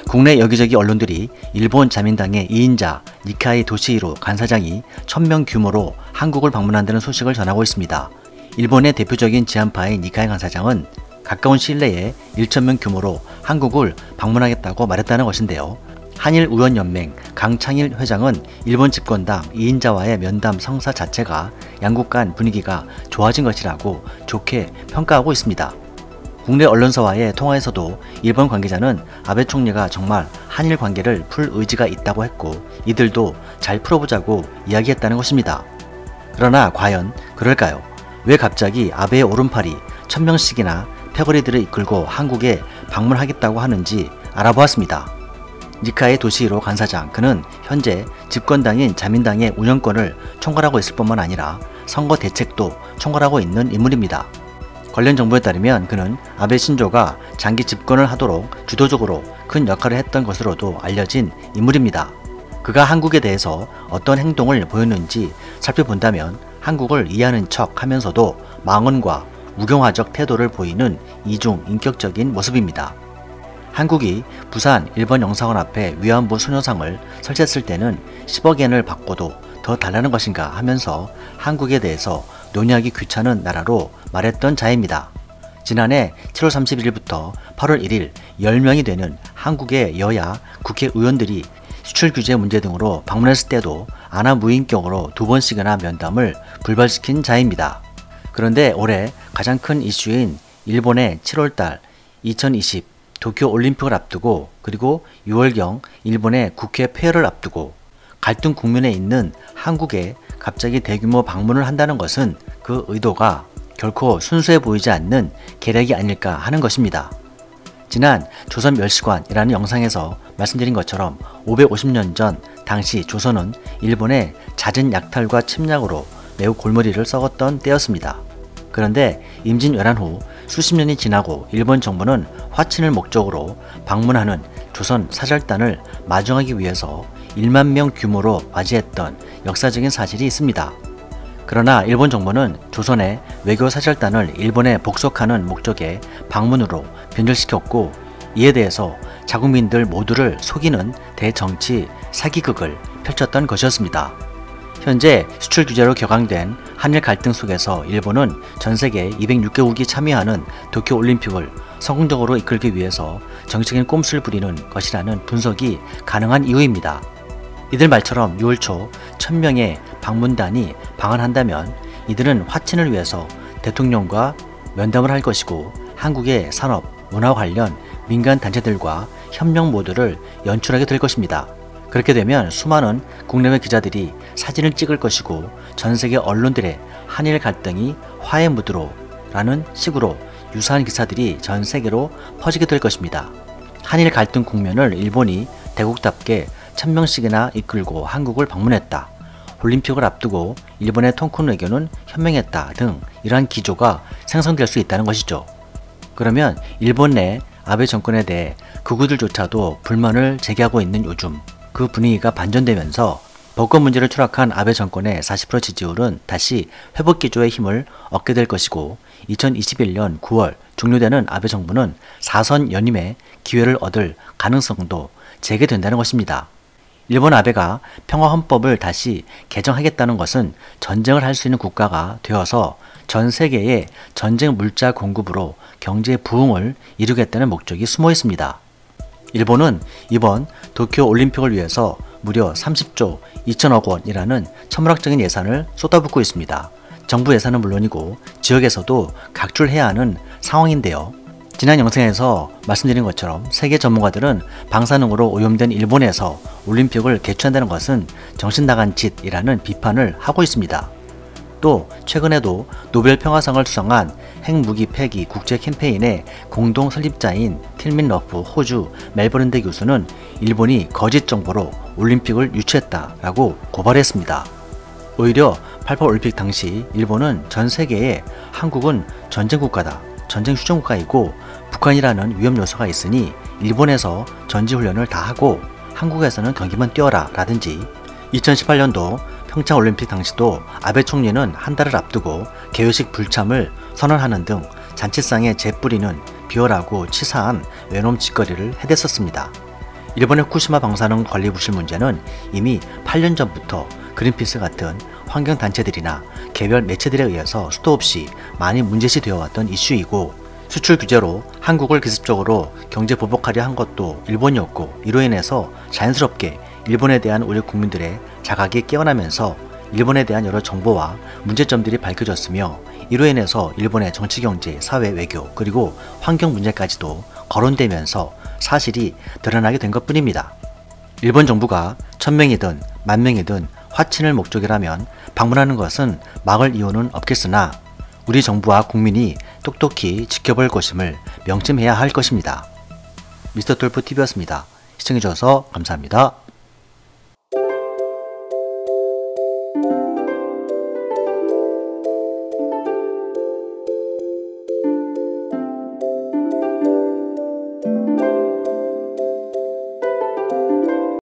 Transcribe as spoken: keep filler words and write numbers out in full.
국내 여기저기 언론들이 일본 자민당의 이 인자 니카이 도시히로 간사장이 천 명 규모로 한국을 방문한다는 소식을 전하고 있습니다. 일본의 대표적인 지한파인 니카이 간사장은 가까운 시일 내에 천 명 규모로 한국을 방문하겠다고 말했다는 것인데요. 한일우연연맹 강창일 회장은 일본 집권당 이 인자와의 면담 성사 자체가 양국 간 분위기가 좋아진 것이라고 좋게 평가하고 있습니다. 국내 언론사와의 통화에서도 일본 관계자는 아베 총리가 정말 한일 관계를 풀 의지가 있다고 했고 이들도 잘 풀어보자고 이야기했다는 것입니다. 그러나 과연 그럴까요? 왜 갑자기 아베의 오른팔이 천 명씩이나 패거리들을 이끌고 한국에 방문하겠다고 하는지 알아보았습니다. 니카이 도시히로 간사장, 그는 현재 집권당인 자민당의 운영권을 총괄하고 있을 뿐만 아니라 선거 대책도 총괄하고 있는 인물입니다. 관련 정보에 따르면 그는 아베 신조가 장기 집권을 하도록 주도적으로 큰 역할을 했던 것으로도 알려진 인물입니다. 그가 한국에 대해서 어떤 행동을 보였는지 살펴본다면 한국을 이해하는 척 하면서도 망언과 우경화적 태도를 보이는 이중 인격적인 모습입니다. 한국이 부산 일본 영사관 앞에 위안부 소녀상을 설치했을 때는 십억 엔을 받고도 더 달라는 것인가 하면서 한국에 대해서 논의하기 귀찮은 나라로 말했던 자입니다. 지난해 칠월 삼십일일부터 팔월 일일 열 명이 되는 한국의 여야 국회의원들이 수출 규제 문제 등으로 방문했을 때도 아나무인격으로 두 번씩이나 면담을 불발시킨 자입니다. 그런데 올해 가장 큰 이슈인 일본의 칠월달 이천이십 도쿄올림픽을 앞두고 그리고 유월경 일본의 국회 폐회를 앞두고 갈등 국면에 있는 한국에 갑자기 대규모 방문을 한다는 것은 그 의도가 결코 순수해 보이지 않는 계략이 아닐까 하는 것입니다. 지난 조선멸시관이라는 영상에서 말씀드린 것처럼 오백오십 년 전 당시 조선은 일본의 잦은 약탈과 침략으로 매우 골머리를 썩었던 때였습니다. 그런데 임진왜란 후 수십 년이 지나고 일본 정부는 화친을 목적으로 방문하는 조선 사절단을 마중하기 위해서 일만 명 규모로 맞이했던 역사적인 사실이 있습니다. 그러나 일본 정부는 조선의 외교 사절단을 일본에 복속하는 목적의 방문으로 변절시켰고 이에 대해서 자국민들 모두를 속이는 대정치 사기극을 펼쳤던 것이었습니다. 현재 수출 규제로 격앙된 한일 갈등 속에서 일본은 전세계 이백육 개국이 참여하는 도쿄올림픽을 성공적으로 이끌기 위해서 정치적인 꼼수를 부리는 것이라는 분석이 가능한 이유입니다. 이들 말처럼 유월 초 천 명의 방문단이 방한한다면 이들은 화친을 위해서 대통령과 면담을 할 것이고 한국의 산업, 문화 관련 민간 단체들과 협력 모드를 연출하게 될 것입니다. 그렇게 되면 수많은 국내외 기자들이 사진을 찍을 것이고 전세계 언론들의 한일 갈등이 화해 무드로 라는 식으로 유사한 기사들이 전 세계로 퍼지게 될 것입니다. 한일 갈등 국면을 일본이 대국답게 천 명씩이나 이끌고 한국을 방문했다. 올림픽을 앞두고 일본의 통큰 외교는 현명했다 등 이러한 기조가 생성될 수 있다는 것이죠. 그러면 일본 내 아베 정권에 대해 극우들조차도 불만을 제기하고 있는 요즘 그 분위기가 반전되면서 법권 문제를 추락한 아베 정권의 사십 퍼센트 지지율은 다시 회복 기조의 힘을 얻게 될 것이고 이천이십일 년 구월 종료되는 아베 정부는 사선 연임의 기회를 얻을 가능성도 제기된다는 것입니다. 일본 아베가 평화헌법을 다시 개정하겠다는 것은 전쟁을 할 수 있는 국가가 되어서 전 세계의 전쟁 물자 공급으로 경제 부흥을 이루겠다는 목적이 숨어 있습니다. 일본은 이번 도쿄올림픽을 위해서 무려 삼십조 이천억 원이라는 천문학적인 예산을 쏟아붓고 있습니다. 정부 예산은 물론이고 지역에서도 각출해야 하는 상황인데요. 지난 영상에서 말씀드린 것처럼 세계 전문가들은 방사능으로 오염된 일본에서 올림픽을 개최한다는 것은 정신나간 짓이라는 비판을 하고 있습니다. 또 최근에도 노벨 평화상을 수상한 핵무기 폐기 국제 캠페인의 공동 설립자인 틸민 러프 호주 멜버른대 교수는 일본이 거짓 정보로 올림픽을 유치했다라고 고발했습니다. 오히려 팔십팔 올림픽 당시 일본은 전 세계에 한국은 전쟁국가다, 전쟁 휴전국가이고 북한이라는 위험 요소가 있으니 일본에서 전지훈련을 다 하고 한국에서는 경기만 뛰어라 라든지 이천십팔 년도 평창올림픽 당시도 아베 총리는 한 달을 앞두고 개회식 불참을 선언하는 등 잔치상에 재 뿌리는 비열하고 치사한 외놈 짓거리를 해댔었습니다. 일본의 후쿠시마 방사능 관리 부실 문제는 이미 팔 년 전부터 그린피스 같은 환경단체들이나 개별 매체들에 의해서 수도 없이 많이 문제시 되어 왔던 이슈이고, 수출 규제로 한국을 기습적으로 경제 보복하려 한 것도 일본이었고, 이로 인해서 자연스럽게 일본에 대한 우리 국민들의 자각이 깨어나면서 일본에 대한 여러 정보와 문제점들이 밝혀졌으며, 이로 인해서 일본의 정치, 경제, 사회, 외교, 그리고 환경 문제까지도 거론되면서 사실이 드러나게 된 것뿐입니다. 일본 정부가 천명이든 만명이든 화친을 목적이라면 방문하는 것은 막을 이유는 없겠으나 우리 정부와 국민이 똑똑히 지켜볼 것임을 명심해야 할 것입니다. 미스터 톨프티비였습니다. 시청해주셔서 감사합니다.